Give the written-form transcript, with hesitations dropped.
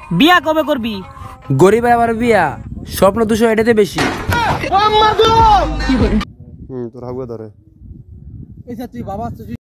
বিয়া কবে করবি? গরিবের আবার বিয়া, স্বপ্ন 200 এটাতে বেশি। তোর হাগুয়া ধরে।